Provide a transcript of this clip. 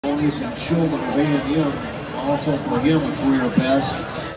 And Schulman of A&M, also for him a career best.